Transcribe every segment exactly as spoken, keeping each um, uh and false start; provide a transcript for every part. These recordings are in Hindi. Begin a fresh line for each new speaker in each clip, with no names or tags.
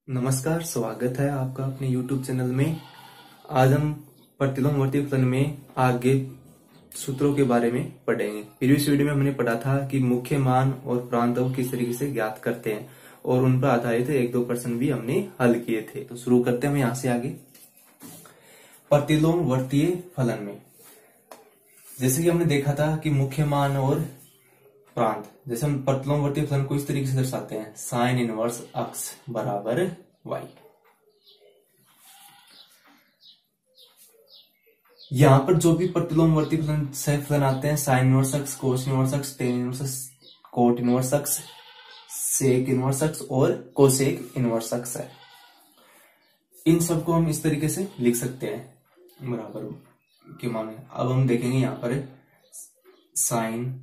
नमस्कार, स्वागत है आपका अपने YouTube चैनल में। आज हम प्रतिलोमवर्ती फलन में आगे सूत्रों के बारे में पढ़ेंगे। प्रीवियस वीडियो में हमने पढ़ा था कि मुख्य मान और प्रांतों को किस तरीके से ज्ञात करते हैं और उन पर आधारित एक दो प्रश्न भी हमने हल किए थे। तो शुरू करते हैं हम यहाँ से आगे। प्रतिलोमवर्तीय फलन में जैसे कि हमने देखा था कि मुख्य मान और प्रांत, जैसे हम प्रतिलोमवर्ती फलन को इस तरीके से दर्शाते हैं, साइन इनवर्स एक्स बराबर वाई। यहां पर जो भी प्रतिलोमवर्ती फलन से फलन आते हैं, sine inverse x, cos inverse x, tan inverse x, cot inverse x, sec inverse x और कोसेक इनवर्स एक्स है, इन सबको हम इस तरीके से लिख सकते हैं बराबर के मान। अब हम देखेंगे यहां पर साइन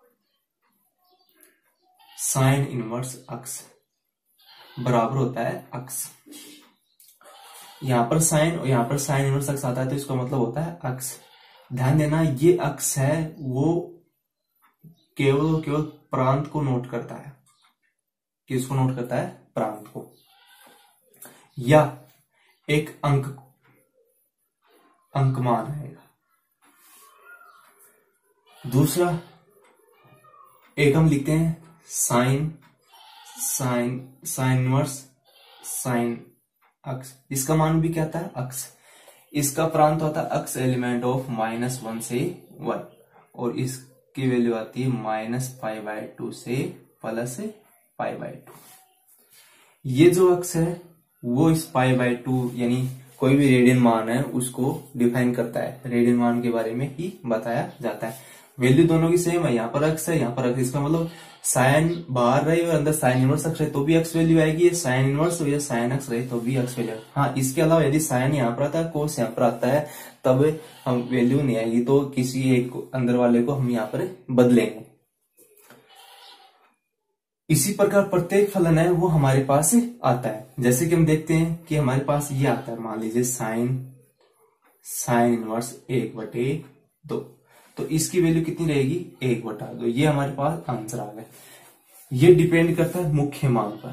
साइन इनवर्स एक्स बराबर होता है एक्स। यहां पर साइन और यहां पर साइन इनवर्स एक्स आता है तो इसका मतलब होता है एक्स। ध्यान देना, ये एक्स है वो केवल और केवल प्रांत को नोट करता है। किसको नोट करता है? प्रांत को, या एक अंक अंक मान रहेगा। दूसरा एक हम लिखते हैं sine sine sine inverse sine x, इसका मान भी क्या आता है? एक्स। इसका प्रांत होता है x element of minus one से वन और इसकी वैल्यू आती है माइनस पाई बाय टू से प्लस पाई बाय टू। ये जो एक्स है वो इस पाई बाय टू यानी कोई भी रेडियन मान है उसको डिफाइन करता है। रेडियन मान के बारे में ही बताया जाता है। वैल्यू दोनों की सेम है, यहाँ पर एक्स है, यहाँ पर एक्स। इसका मतलब साइन बाहर रही और अंदर साइन इनवर्स एक्स रहे तो भी एक्स वैल्यू आएगी, ये साइन इनवर्स या साइन एक्स रहे तो भी एक्स वैल्यू। हाँ, इसके अलावा यदि साइन यहाँ पर आता है, कोस यहाँ पर आता है, तब हम वैल्यू नहीं आएगी, तो किसी एक अंदर वाले को हम यहाँ पर बदलेंगे। इसी प्रकार प्रत्येक फलन है वो हमारे पास आता है। जैसे कि हम देखते हैं कि हमारे पास ये आता है, मान लीजिए साइन साइन इनवर्स एक बटे दो, तो इसकी वैल्यू कितनी रहेगी? एक बटा दो। ये हमारे पास आंसर आ गया। ये डिपेंड करता है मुख्य मान पर।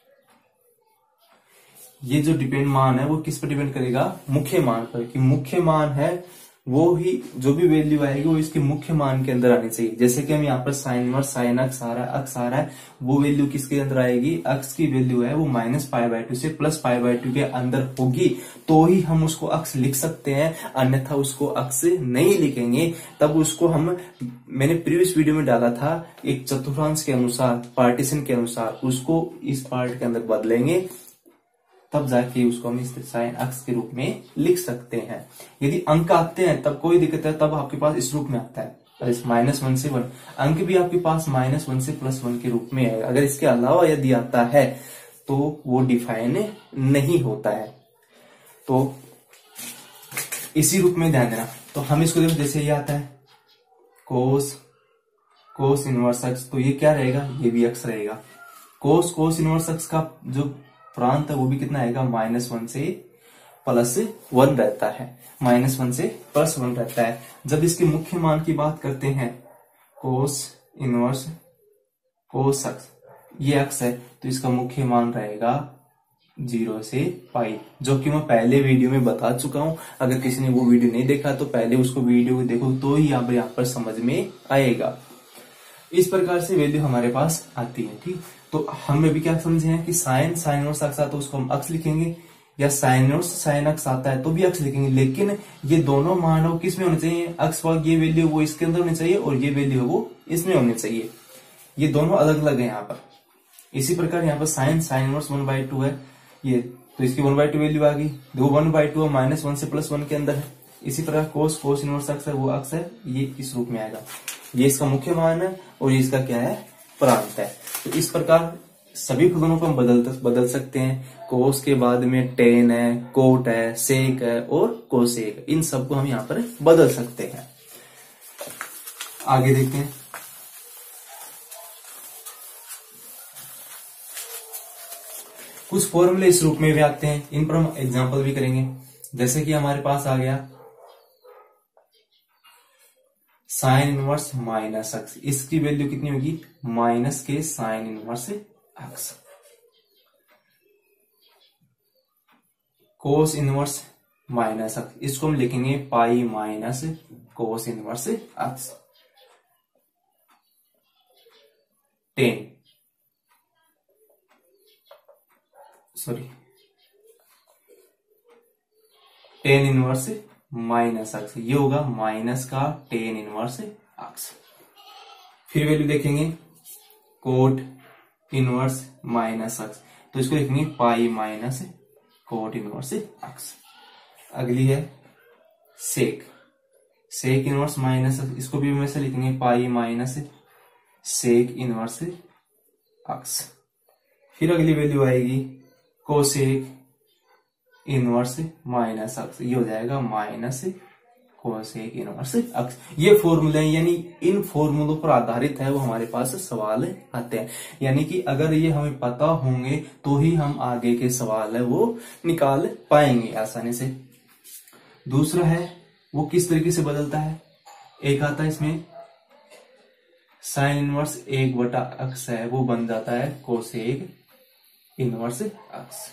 ये जो डिपेंड मान है वो किस पर डिपेंड करेगा? मुख्य मान पर, कि मुख्य मान है वो ही जो भी वैल्यू आएगी वो इसके मुख्य मान के अंदर आनी चाहिए। जैसे कि हम यहाँ पर साइन इनवर्स साइन एक्स आ रहा है, एक्स आ रहा है, वो वैल्यू किसके अंदर आएगी? एक्स की वैल्यू है वो माइनस पाई बाय टू से प्लस पाई बाय टू के अंदर होगी, तो ही हम उसको एक्स लिख सकते हैं, अन्यथा उसको एक्स नहीं लिखेंगे। तब उसको हम, मैंने प्रीवियस वीडियो में डाला था, एक चतुर्थांश के अनुसार, पार्टीशन के अनुसार उसको इस पार्ट के अंदर बदलेंगे, तब जाके उसको हम इस साइन एक्स के रूप में लिख सकते हैं। यदि अंक आते हैं तब कोई दिक्कत है, तब आपके पास इस रूप में आता है, इस माइनस वन से वन। अंक भी आपके पास माइनस वन से प्लस वन के रूप में है। अगर इसके अलावा यदि आता है तो वो डिफाइन नहीं होता है। तो इसी रूप में ध्यान देना। तो हम इसको देखो, जैसे ये आता है कोस कोस इनवर्स एक्स, तो ये क्या रहेगा? ये भी एक्स रहेगा। कोस कोस इनवर्स एक्स का जो प्रांत है वो भी कितना आएगा? माइनस वन से प्लस वन रहता है, माइनस वन से प्लस वन रहता है। जब इसके मुख्य मान की बात करते हैं, कोस इनवर्स कोस एक्स, ये एक्स है तो इसका मुख्य मान रहेगा जीरो से पाई, जो कि मैं पहले वीडियो में बता चुका हूं। अगर किसी ने वो वीडियो नहीं देखा तो पहले उसको वीडियो देखो तो ही आप यहाँ पर समझ में आएगा। इस प्रकार से वैल्यू हमारे पास आती है। ठीक, तो हम अभी क्या समझे हैं कि साइन साइन इनवर्स एक्स आता है तो उसको हम एक्स लिखेंगे, या साइन इनवर्स साइन एक्स आता है तो भी एक्स लिखेंगे। लेकिन ये दोनों मान हो किस में होने चाहिए? एक्स पर ये वैल्यू वो इसके अंदर होनी चाहिए और ये वैल्यू है वो इसमें होनी चाहिए। ये दोनों अलग अलग है यहाँ पर। इसी प्रकार यहाँ पर sine sine inverse one by two है ये, तो इसकी वन बाई टू वैल्यू आ गई, दो one by two minus one से प्लस वन के अंदर है। इसी प्रकार कोस कोस इनवर्स एक्स है वो एक्स है, ये इस रूप में आएगा। ये इसका मुख्य मान है और ये इसका क्या है? प्रांत है। तो इस प्रकार सभी फलनों को हम बदल बदल सकते हैं। कोस के बाद में टेन है, कोट है, सेक है और कोसेक, इन सबको हम यहाँ पर बदल सकते हैं। आगे देखते हैं। कुछ फॉर्मूले इस रूप में भी आते हैं, इन पर हम एग्जांपल भी करेंगे। जैसे कि हमारे पास आ गया साइन इनवर्स माइनस एक्स, इसकी वैल्यू कितनी होगी? माइनस के sine inverse x. Cos inverse minus x, इसको हम लिखेंगे pi minus cos inverse x tan, sorry tan inverse minus x, ये होगा माइनस का टेन इनवर्स अक्स। फिर वैल्यू देखेंगे कोट इनवर्स माइनस अक्स, तो इसको लिखेंगे pi minus cot inverse x. अगली है सेक, सेक इनवर्स माइनस अक्स, इसको भी वैसे लिखेंगे पाई माइनस सेक इनवर्स अक्स। फिर अगली वैल्यू आएगी कोसेक इनवर्स माइनस अक्स, ये हो जाएगा माइनस कोसेक इनवर्स अक्स। ये फॉर्मूले यानी इन फॉर्मूलों पर आधारित है वो हमारे पास सवाल आते हैं, यानी कि अगर ये हमें पता होंगे तो ही हम आगे के सवाल है वो निकाल पाएंगे आसानी से। दूसरा है वो किस तरीके से बदलता है, एक आता है इसमें साइन इनवर्स एक बटा अक्स है, वो बन जाता है कोसेक इनवर्स अक्स।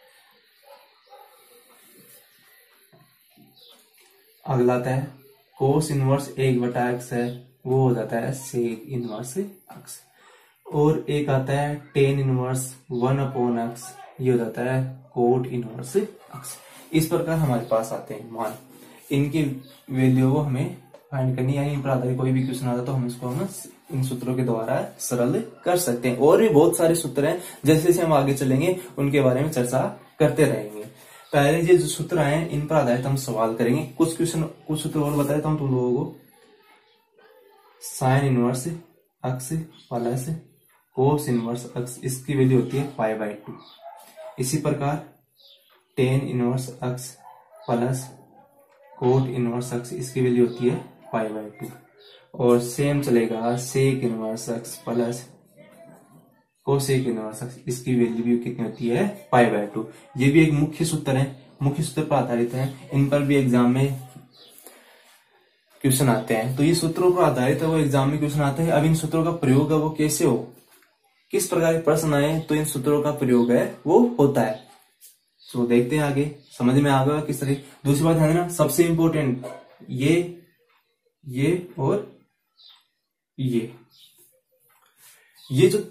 अगला आता है कोस इनवर्स एक बटा एक्स है, वो हो जाता है सेक इनवर्स एक्स। और एक आता है tan inverse one upon x, ये हो जाता है कोट इनवर्स एक्स। इस प्रकार हमारे पास आते हैं मान, इनकी वैल्यू को हमें फाइंड करनी, यानी इन पर आधारित कोई भी क्वेश्चन आता तो हम इसको हम इन सूत्रों के द्वारा सरल कर सकते हैं। और भी बहुत सारे सूत्र हैं, जैसे जैसे हम आगे चलेंगे उनके बारे में चर्चा करते रहेंगे। पहले ये जो सूत्र आए इन पर आधारित हम सवाल करेंगे। कुछ क्वेश्चन कुछ सूत्र और बता देता हूं तुम लोगों को। Sine inverse x plus cos inverse x, इसकी वैल्यू होती है पाई बाई टू। इसी प्रकार tan inverse x plus cot inverse x, इसकी वैल्यू होती है पाई बाई टू। और सेम चलेगा sec inverse x plus cosec inverse x, इसकी वैल्यू भी कितनी होती है पाई बाई टू। ये भी एक मुख्य सूत्र है, मुख्य सूत्र पर आधारित है, इन पर भी एग्जाम में क्वेश्चन आते हैं। तो ये सूत्रों पर आधारित है, वो एग्जाम में क्वेश्चन आते हैं। अब इन सूत्रों का प्रयोग है वो कैसे हो, किस प्रकार के प्रश्न आए तो इन सूत्रों का प्रयोग है वो होता है। तो देखते हैं आगे, समझ में आ गया किस तरह। दूसरी बात है ना, सबसे इंपॉर्टेंट ये ये और ये ये जो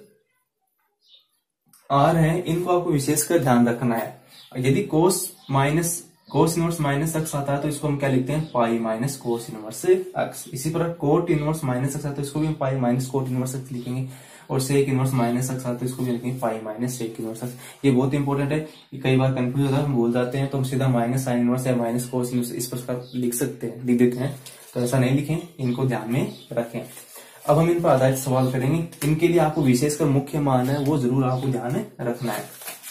आर है इनको आपको विशेषकर ध्यान रखना है। यदि cos minus cos inverse minus x आता है तो इसको हम क्या लिखते हैं pi minus cos inverse x. इसी प्रकार कोट इनवर्स माइनस एक्स आता है तो इसको भी हम pi minus cot inverse x लिखेंगे। और सेक इनवर्स माइनस एक्स आता है तो इसको भी लिखेंगे pi minus sec inverse x. ये बहुत इंपॉर्टेंट है, कई बार कंफ्यूज होता है, हम भूल जाते हैं तो हम सीधा माइनस साइन इनवर्स या माइनस कोस इनवर्स इस प्रकार लिख सकते हैं, लिख देते हैं। तो ऐसा नहीं लिखें, इनको ध्यान में रखें। अब हम इन पर आधारित सवाल करेंगे। इनके लिए आपको विशेषकर मुख्य मान है वो जरूर आपको ध्यान में रखना है।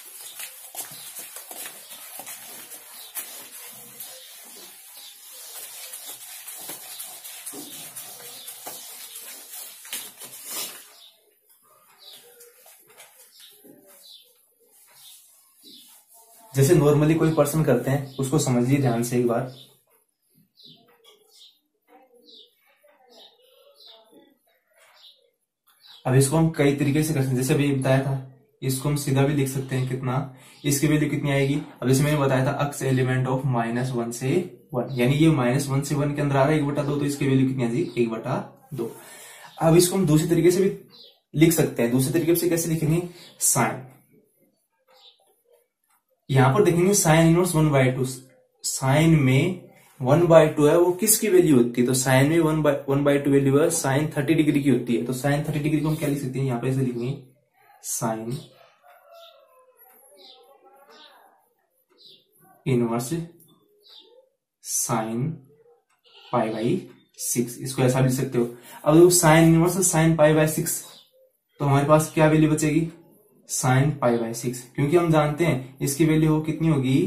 जैसे नॉर्मली कोई पर्सन करते हैं उसको समझिए ध्यान से एक बार। अब इसको हम कई तरीके से कर सकते हैं, जैसे अभी बताया था इसको हम सीधा भी लिख सकते हैं कितना, इसकी वैल्यू कितनी आएगी। अब जैसे मैंने बताया था x element of minus one से वन, यानी ये माइनस वन से वन के अंदर आ रहा है एक बटा दो, तो इसकी वैल्यू कितनी आ जाएगी एक बटा दो। अब इसको हम दूसरी तरीके से भी लिख सकते हैं। दूसरे तरीके से कैसे लिखेंगे, साइन, यहां पर देखेंगे sine inverse one by two. Sine में वन बाई टू है वो किसकी वैल्यू होती है, तो साइन में one by one by two value है साइन थर्टी डिग्री की होती है। तो साइन थर्टी डिग्री को हम क्या लिख सकते हैं, यहाँ पे ऐसे लिखेंगे sine inverse sine pi by six, इसको ऐसा लिख सकते हो। अब sine inverse sine pi by six, तो हमारे पास क्या वैल्यू बचेगी साइन पाई बाई सिक्स, क्योंकि हम जानते हैं इसकी वैल्यू हो कितनी होगी,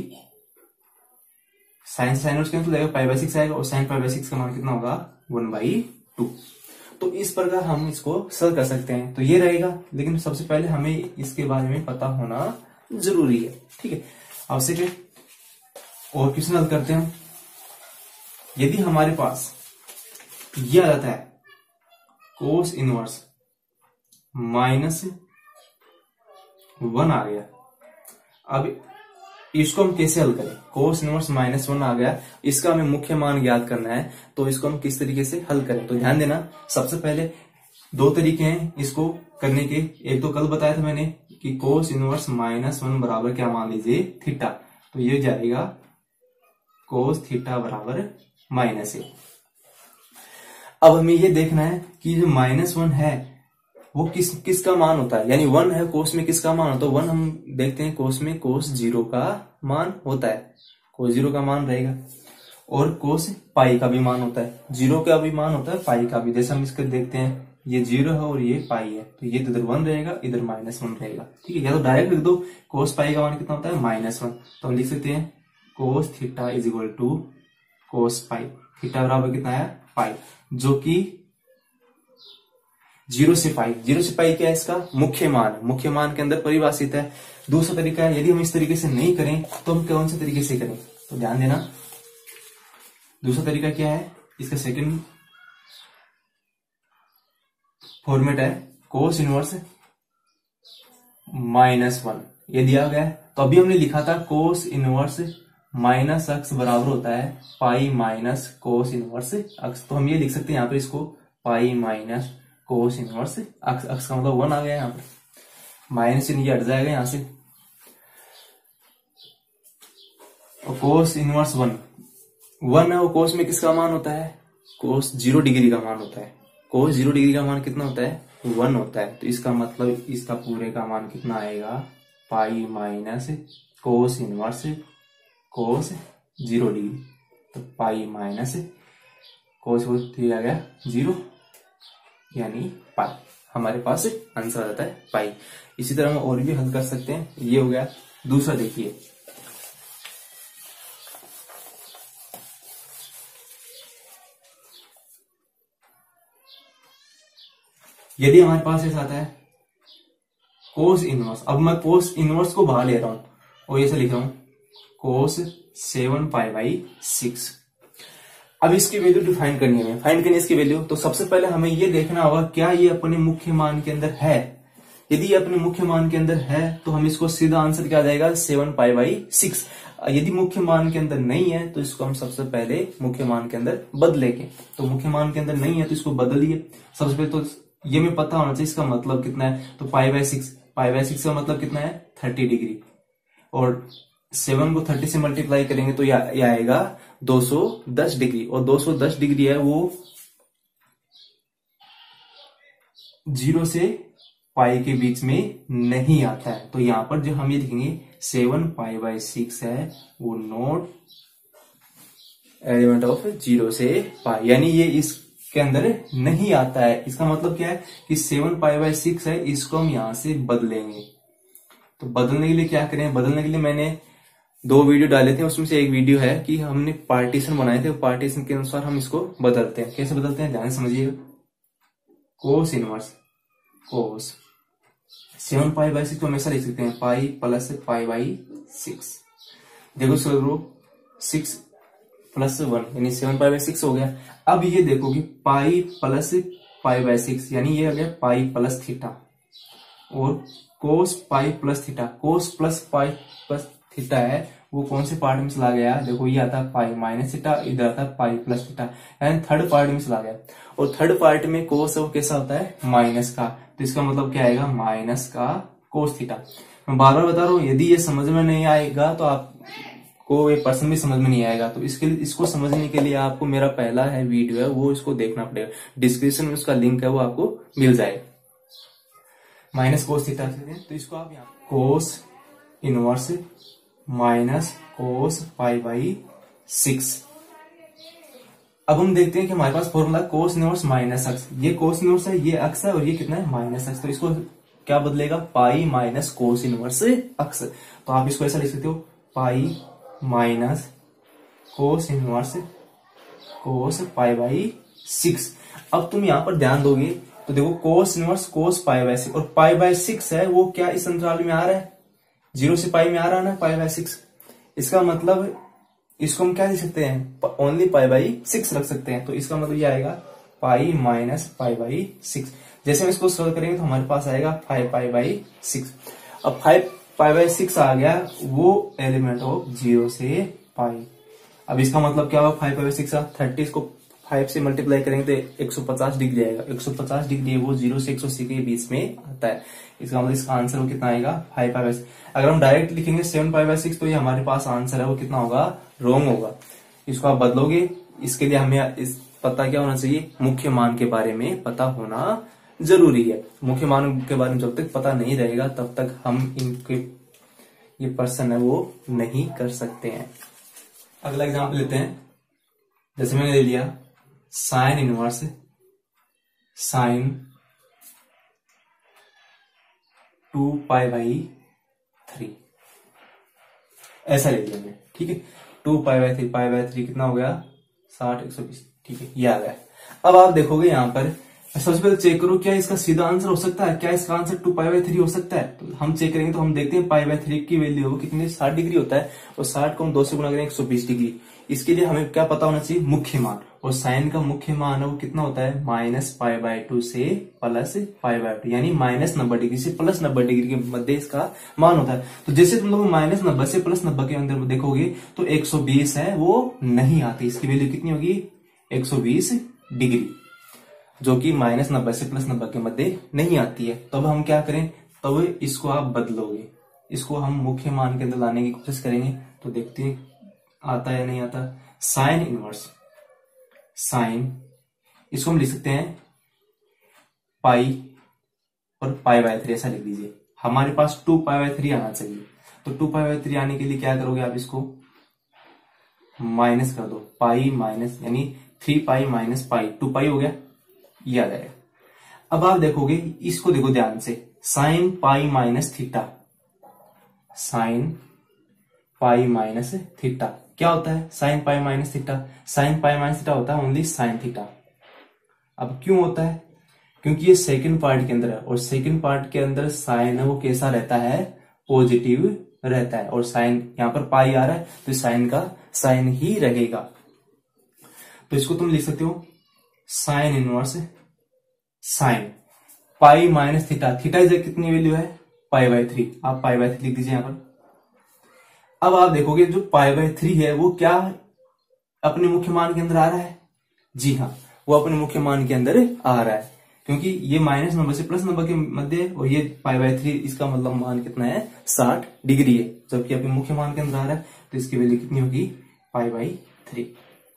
साइन साइन इनवर्स कैंसिल हो जाएगा, पाई बाई सिक्स आएगा और साइन पाई बाई सिक्स का मान कितना होगा वन बाई टू। तो इस प्रकार हम इसको सरल कर सकते हैं। तो ये रहेगा, लेकिन सबसे पहले हमें इसके बारे में पता होना जरूरी है, ठीक है। आवश्यक है। और क्वेश्चन हल करते हैं। यदि हमारे पास यह आ जाता है कोस इनवर्स माइनस वन आ गया, अब इसको हम कैसे हल करें, कोस इनवर्स माइनस वन आ गया, इसका हमें मुख्य मान ज्ञात करना है, तो इसको हम किस तरीके से हल करें। तो ध्यान देना, सबसे पहले दो तरीके हैं इसको करने के। एक तो कल बताया था मैंने कि कोस इनवर्स माइनस वन बराबर क्या मान लीजिए थीटा, तो ये जाएगा कोस थीटा बराबर माइनस ए। अब हमें ये देखना है कि जो माइनस वन है वो किस किसका मान होता है, यानी वन है कोस में किसका मान होता है। वन हम देखते हैं कोस में कोस जीरो का मान होता है, कोस जीरो का मान रहेगा, और कोस पाई का भी मान होता है, जीरो का भी मान होता है, पाई का भी। जैसे हम इसको देखते हैं, ये जीरो है और ये पाई है, तो ये इधर वन रहेगा, इधर माइनस वन रहेगा, ठीक है। या तो डायरेक्ट लिख दो कोस पाई का मान कितना होता है माइनस वन, तो हम लिख सकते हैं cos theta is equal to cos pi, theta बराबर कितना है पाई, जो कि जीरो से पाई, जीरो से पाई क्या है इसका मुख्य मान, मुख्य मान के अंदर परिभाषित है। दूसरा तरीका है, यदि हम इस तरीके से नहीं करें तो हम कौन से तरीके से करें, तो ध्यान देना दूसरा तरीका क्या है, इसका सेकंड फॉर्मेट है कोस इनवर्स माइनस वन, ये दिया गया है। तो अभी हमने लिखा था कोस इनवर्स माइनस अक्स बराबर होता है पाई माइनस कोस इनवर्स अक्स, तो हम ये लिख सकते हैं यहाँ पर इसको पाई माइनस कोस इनवर्स अक्स, अक्स का मतलब वन आ गया यहाँ पर, माइनस से नीचे हट जाएगा यहाँ से। और कोस इनवर्स वन वन है, वो कोस में किसका मान होता है, कोस जीरो डिग्री का मान होता है, कोस जीरो डिग्री का मान कितना होता है वन होता है, तो इसका मतलब इसका पूरे का मान कितना आएगा pi minus cos inverse cos zero degree, तो पाई माइनस कोस दिया गया जीरो यानी पाई, हमारे पास आंसर आ जाता है पाई। इसी तरह हम और भी हल कर सकते हैं, ये हो गया। दूसरा देखिए, यदि हमारे पास ऐसा आता है कोस इनवर्स, अब मैं कोस इनवर्स को बाहर ले रहा हूं और ऐसे लिख रहा हूं cos seven pi by six. अब इसकी वैल्यू डिफाइन करनी है, फाइंड करनी है इसकी वैल्यू। तो सबसे पहले हमें ये देखना होगा क्या ये अपने मुख्य मान के अंदर है। यदि ये अपने मुख्य मान के अंदर है तो हम इसको सीधा आंसर क्या आ जाएगा सेवन पाई बाई सिक्स। यदि मुख्य मान के अंदर नहीं है तो इसको हम सबसे पहले मुख्य मान के अंदर बदलेंगे। तो मुख्य मान के अंदर नहीं है तो इसको बदलिए। सबसे पहले तो ये में पता होना चाहिए इसका मतलब कितना है, तो pi by six, pi by six का मतलब कितना है थर्टी डिग्री, और सेवन को थर्टी से मल्टीप्लाई करेंगे तो ये आएगा दो सौ दस डिग्री, और दो सौ दस डिग्री है वो जीरो से पाई के बीच में नहीं आता है। तो यहां पर जो हम ये लिखेंगे सेवन पाई बाई सिक्स है वो नोट एलिमेंट ऑफ जीरो से पाई, यानी ये इसके अंदर नहीं आता है। इसका मतलब क्या है कि सेवन पाई बाई सिक्स है, इसको हम यहां से बदलेंगे। तो बदलने के लिए क्या करें, बदलने के लिए मैंने दो वीडियो डाले थे, उसमें से एक वीडियो है कि हमने पार्टीशन बनाए थे, पार्टीशन के अनुसार हम इसको बदलते हैं। कैसे बदलते हैं ध्यान समझिएगा। Cos inverse cos seven pi by six को हमेशा लिख सकते हैं pi plus pi by six. देखो सर सिक्स प्लस वन यानी सेवन पाई बाई सिक्स हो गया। अब ये देखो कि pi plus pi by six यानी ये हो गया पाई प्लस थीटा, और cos pi plus theta, cos plus pi plus theta है वो कौन से पार्ट में चला गया, देखो ये आता है पाई माइनस थीटा, इधर आता है पाई प्लस थीटा, यानी थर्ड पार्ट में चला गया। और थर्ड पार्ट में कोस है वो कैसा होता है माइनस का, तो इसका मतलब क्या आएगा माइनस का कोस थीटा। मैं बार बार बता रहा हूँ, यदि ये समझ में नहीं आएगा तो आपको ये पर्सन भी समझ में नहीं आएगा। तो इसके लिए इसको समझने के लिए आपको मेरा पहला है वीडियो है वो इसको देखना पड़ेगा, डिस्क्रिप्शन में उसका लिंक है वो आपको मिल जाएगा। माइनस कोस थीटा, तो इसको आप यहाँ cos inverse minus cos pi by six. अब हम देखते हैं कि हमारे पास formula cos inverse minus x, ये कोस इनवर्स है, ये अक्स है, और ये कितना है माइनस अक्स। तो इसको क्या बदलेगा पाई माइनस कोस इनवर्स अक्स। तो आप इसको ऐसा लिख सकते हो pi minus cos inverse cos pi by six. अब तुम यहां पर ध्यान दोगे तो देखो cos inverse cos pi by six, और पाई बाई सिक्स है वो क्या इस अंतराल में आ रहा है, जीरो से पाई में आ रहा है ना पाई बाई सिक्स। इसका मतलब इसको हम क्या लिख सकते हैं ओनली पाई बाई सिक्स रख सकते हैं। तो इसका मतलब ये आएगा pi minus pi by six. जैसे हम इसको सॉल्व करेंगे तो हमारे पास आएगा फाइव पाई बाई सिक्स। अब फाइव पाई बाय सिक्स आ गया वो एलिमेंट ऑफ जीरो से पाई। अब इसका मतलब क्या होगा, five pi by six thirty, इसको फाइव से मल्टीप्लाई करेंगे तो एक सौ पचास डिग्री आएगा। एक सौ पचास डिग्री वो जीरो से एक सौ अस्सी के बीच में आता है। इसका मतलब इसका आंसर वो कितना आएगा, फाइव पाई बाय सिक्स। अगर हम डायरेक्ट लिखेंगे सेवन पाई बाय सिक्स तो ये हमारे पास आंसर है वो कितना होगा, रॉन्ग होगा। इसको आप बदलोगे, इसके लिए हमें इस पता क्या होना चाहिए, मुख्य मान के बारे में पता होना जरूरी है। मुख्य मान के बारे में जब तक पता नहीं रहेगा तब तक हम इनके ये पर्सन है वो नहीं कर सकते हैं। अगला एग्जाम्पल लेते हैं। जैसे मैंने ले लिया sine inverse sine two pi by three, ऐसा ले लिया मैंने, ठीक है। Two pi by three, pi by three कितना हो गया, साठ, एक सौ बीस, ठीक है, ये आ गया। अब आप देखोगे यहाँ पर सबसे पहले चेक करो क्या इसका सीधा आंसर हो सकता है, क्या इसका answer two pi by three हो सकता है। तो हम चेक करेंगे तो हम देखते हैं पाई बाई थ्री की वैल्यू कितनी, साठ डिग्री होता है, और साठ को हम दो से गुणा करेंगे एक सौ बीस डिग्री। इसके लिए हमें क्या पता होना चाहिए, मुख्य मान। और साइन का मुख्य मान है वो कितना होता है, माइनस पाई बाय टू से प्लस पाई बाय टू, यानी माइनस नब्बे डिग्री से प्लस नब्बे डिग्री के मध्य इसका मान होता है। तो जैसे तुम लोग माइनस नब्बे से प्लस नब्बे के अंदर देखोगे तो एक सौ बीस है वो नहीं आती, इसकी वैल्यू कितनी होगी, एक सौ बीस डिग्री, जो कि माइनस नब्बे से प्लस नब्बे के मध्य नहीं आती है। तब हम क्या करें, तब इसको आप बदलोगे, इसको हम मुख्य मान के अंदर लाने की कोशिश करेंगे। तो देखते हैं आता है या नहीं आता। साइन इनवर्स साइन, इसको हम लिख सकते हैं पाई और पाई बाय थ्री, ऐसा लिख दीजिए। हमारे पास टू पाई बाय थ्री आना चाहिए, तो टू पाई बाय थ्री आने के लिए क्या करोगे आप, इसको माइनस कर दो, पाई माइनस यानी three pi minus pi, two pi हो गया, ये आ जाएगा। अब आप देखोगे, इसको देखो ध्यान से, sine pi minus theta, sine pi minus theta क्या होता है, sine pi minus theta, sine pi minus theta होता है ओनली साइन थीटा। अब क्यों होता है, क्योंकि ये सेकंड पार्ट के अंदर है, और सेकंड पार्ट के अंदर साइन है वो कैसा रहता है, पॉजिटिव रहता है, और साइन यहाँ पर पाई आ रहा है तो साइन का साइन ही रहेगा। तो इसको तुम लिख सकते हो sine inverse sine pi minus theta, theta is कितनी वैल्यू है, पाई बाय थ्री, आप पाई बाय थ्री लिख दीजिए यहाँ पर। अब आप देखोगे जो पाई बाय थ्री है वो क्या अपने मुख्य मान के अंदर आ रहा है, जी हाँ, वो अपने मुख्य मान के अंदर आ रहा है, क्योंकि ये माइनस नंबर से प्लस नंबर के मध्य, और ये पाई बाय थ्री, इसका मतलब मान कितना है, साठ डिग्री है, जबकि अपने मुख्य मान के अंदर आ रहा है, तो इसकी वैल्यू कितनी होगी, पाई बाय थ्री,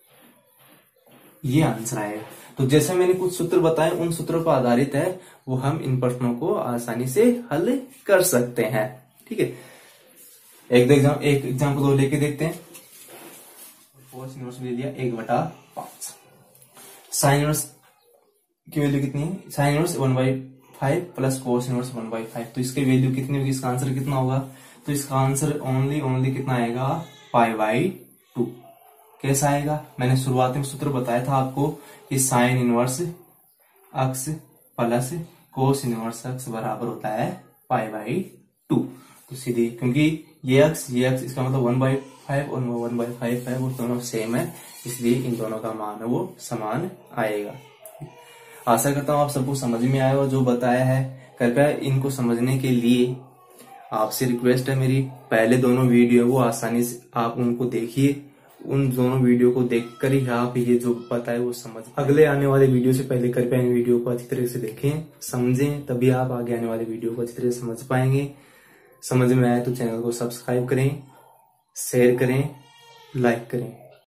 ये आंसर आएगा। तो जैसे मैंने कुछ सूत्र बताए उन सूत्रों पर आधारित है वो हम इन प्रश्नों को आसानी से हल कर सकते हैं, ठीक है। एक दो एग्जाम एक एग्जाम्पल दो लेके देखते हैं। कोस इनवर्स ले लिया एक बटा पांच, साइन इनवर्स की वैल्यू कितनी है, sine inverse one by five plus cos inverse one by five, तो इसकी वैल्यू कितनी होगी, इसका आंसर कितना होगा, तो इसका आंसर ओनली ओनली कितना आएगा, पाई बाई टू। कैसा आएगा, मैंने शुरुआत में सूत्र बताया था आपको कि sine inverse x plus cos inverse x बराबर होता है पाई बाई टू। तो सीधे क्योंकि ये अक्स ये अक्स इसका मतलब वन बाई फाइव और वन बाई फाइव है, वो दोनों सेम है, इसलिए इन दोनों का मान है वो समान आएगा। आशा करता हूँ आप सबको समझ में आया और जो बताया है, कृपया इनको समझने के लिए आपसे रिक्वेस्ट है मेरी, पहले दोनों वीडियो वो आसानी से आप उनको देखिए, उन दोनों वीडियो को देखकर ही आप ये जो पता है वो समझ। अगले आने वाले वीडियो से पहले कृपया इन वीडियो को अच्छी तरह से देखें, समझें, तभी आप आगे आने वाले वीडियो को अच्छी तरह से समझ पाएंगे। समझ में आए तो चैनल को सब्सक्राइब करें, शेयर करें, लाइक करें।